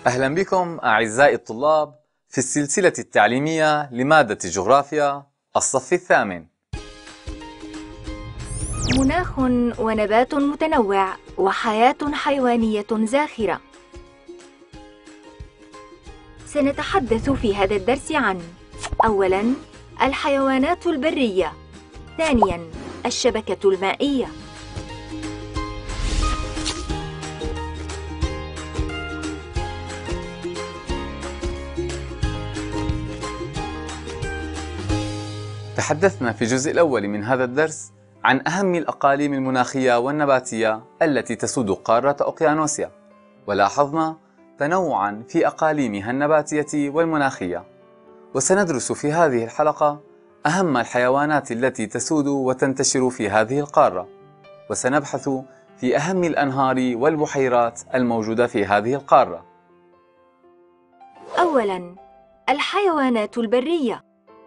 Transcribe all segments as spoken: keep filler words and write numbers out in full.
أهلا بكم أعزائي الطلاب في السلسلة التعليمية لمادة الجغرافيا الصف الثامن. مناخ ونبات متنوع وحياة حيوانية زاخرة. سنتحدث في هذا الدرس عن: أولاً الحيوانات البرية، ثانياً الشبكة المائية. تحدثنا في الجزء الأول من هذا الدرس عن أهم الأقاليم المناخية والنباتية التي تسود قارة أوقيانوسيا، ولاحظنا تنوعاً في أقاليمها النباتية والمناخية. وسندرس في هذه الحلقة أهم الحيوانات التي تسود وتنتشر في هذه القارة، وسنبحث في أهم الأنهار والبحيرات الموجودة في هذه القارة. أولاً الحيوانات البرية.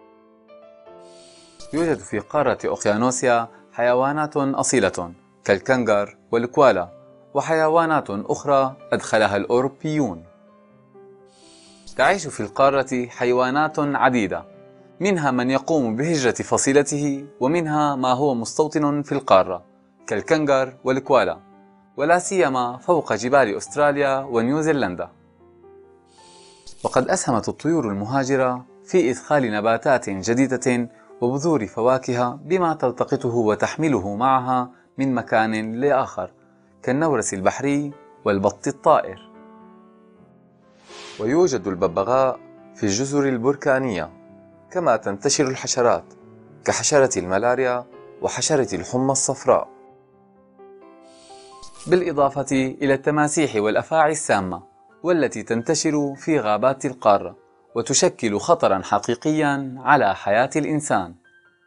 يوجد في قارة أوقيانوسيا حيوانات أصيلة كالكنغر والكوالا، وحيوانات أخرى أدخلها الأوروبيون. تعيش في القارة حيوانات عديدة، منها من يقوم بهجرة فصيلته، ومنها ما هو مستوطن في القارة كالكنغر والكوالا، ولا سيما فوق جبال أستراليا ونيوزيلندا. وقد أسهمت الطيور المهاجرة في إدخال نباتات جديدة وبذور فواكه بما تلتقطه وتحمله معها من مكان لآخر كالنورس البحري والبط الطائر. ويوجد الببغاء في الجزر البركانية، كما تنتشر الحشرات كحشرة الملاريا وحشرة الحمى الصفراء، بالإضافة إلى التماسيح والأفاعي السامة والتي تنتشر في غابات القارة وتشكل خطراً حقيقياً على حياة الإنسان.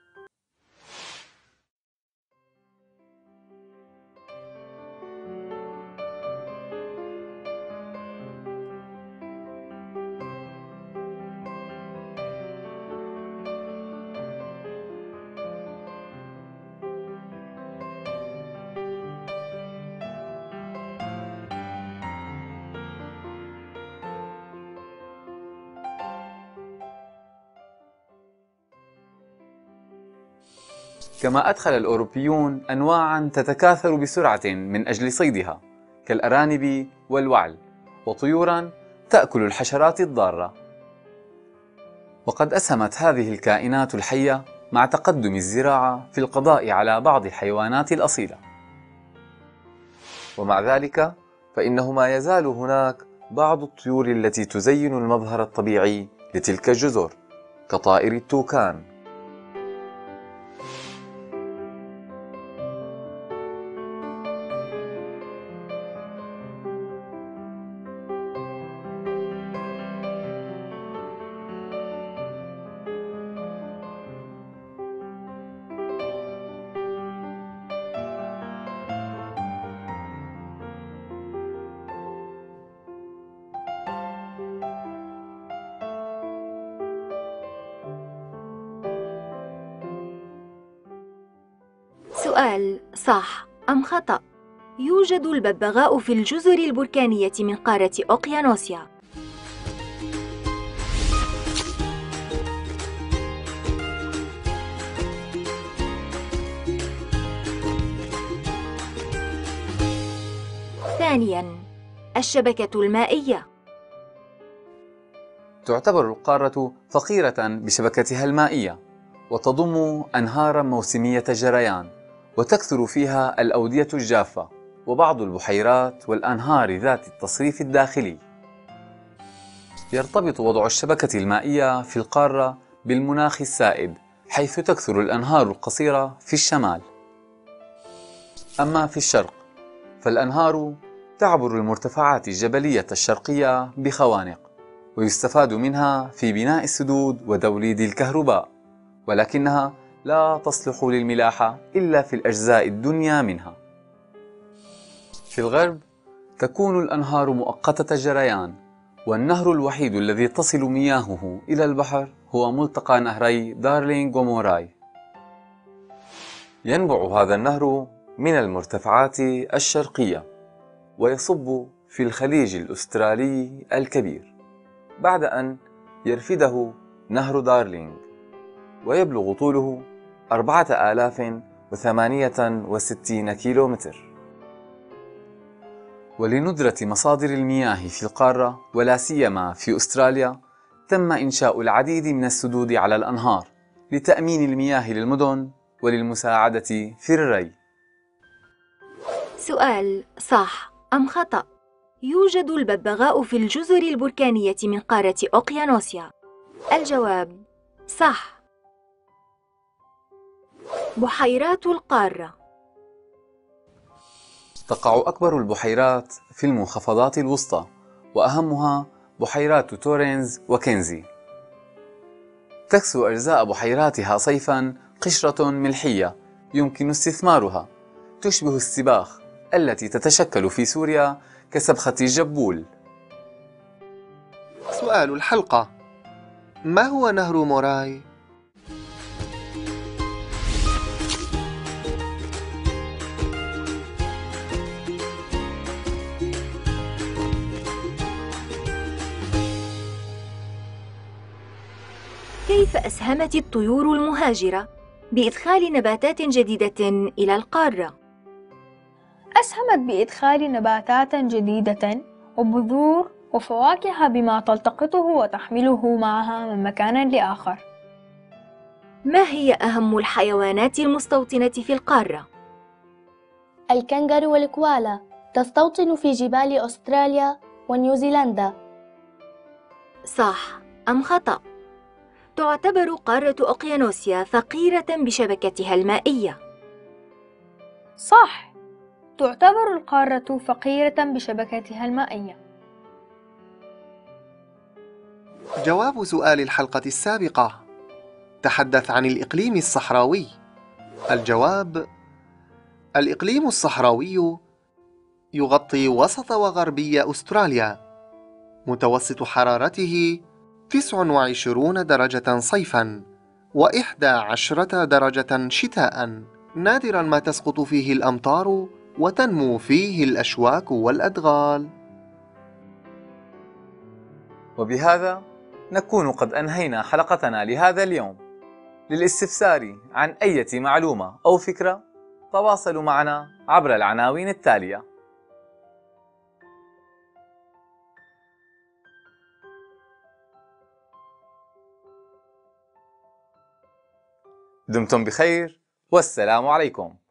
كما أدخل الأوروبيون أنواعاً تتكاثر بسرعة من أجل صيدها كالأرانب والوعل، وطيوراً تأكل الحشرات الضارة. وقد أسهمت هذه الكائنات الحية مع تقدم الزراعة في القضاء على بعض الحيوانات الأصيلة. ومع ذلك فإنه ما يزال هناك بعض الطيور التي تزين المظهر الطبيعي لتلك الجزر كطائر التوكان. سؤال: صح أم خطأ؟ يوجد الببغاء في الجزر البركانية من قارة أوقيانوسيا. ثانياً الشبكة المائية. تعتبر القارة فقيرة بشبكتها المائية، وتضم أنهاراً موسمية الجريان، وتكثر فيها الأودية الجافة وبعض البحيرات والأنهار ذات التصريف الداخلي. يرتبط وضع الشبكة المائية في القارة بالمناخ السائد، حيث تكثر الأنهار القصيرة في الشمال. أما في الشرق فالأنهار تعبر المرتفعات الجبلية الشرقية بخوانق، ويستفاد منها في بناء السدود وتوليد الكهرباء، ولكنها لا تصلح للملاحة إلا في الأجزاء الدنيا منها. في الغرب تكون الأنهار مؤقتة الجريان، والنهر الوحيد الذي تصل مياهه إلى البحر هو ملتقى نهري دارلينغ وموراي. ينبع هذا النهر من المرتفعات الشرقية، ويصب في في الخليج الأسترالي الكبير، بعد أن يرفده نهر دارلينغ، ويبلغ طوله أربعة آلاف وثمانية وستين كيلومتر. ولندرة مصادر المياه في القارة ولا سيما في أستراليا، تم إنشاء العديد من السدود على الأنهار لتأمين المياه للمدن وللمساعدة في الري. سؤال صح أم خطأ؟ يوجد الببغاء في الجزر البركانية من قارة أوقيانوسيا. الجواب صح. بحيرات القارة. تقع أكبر البحيرات في المنخفضات الوسطى، وأهمها بحيرات تورينز وكنزي. تكسو أجزاء بحيراتها صيفاً قشرة ملحية يمكن استثمارها، تشبه السباخ التي تتشكل في سوريا كسبخة جبول. سؤال الحلقة: ما هو نهر موراي؟ كيف أسهمت الطيور المهاجرة بإدخال نباتات جديدة إلى القارة؟ أسهمت بإدخال نباتات جديدة وبذور وفواكه بما تلتقطه وتحمله معها من مكان لآخر. ما هي أهم الحيوانات المستوطنة في القارة؟ الكنغرو والكوالا تستوطن في جبال أستراليا ونيوزيلندا. صح أم خطأ؟ تعتبر قارة أوقيانوسيا فقيرة بشبكتها المائية. صح، تعتبر القارة فقيرة بشبكتها المائية. جواب سؤال الحلقة السابقة: تحدث عن الإقليم الصحراوي. الجواب: الإقليم الصحراوي يغطي وسط وغربي أستراليا، متوسط حرارته تسعة وعشرين درجة صيفاً وإحدى عشرة درجة شتاءً، نادراً ما تسقط فيه الأمطار وتنمو فيه الأشواك والأدغال. وبهذا نكون قد أنهينا حلقتنا لهذا اليوم. للاستفسار عن أي معلومة أو فكرة تواصلوا معنا عبر العناوين التالية. دمتم بخير والسلام عليكم.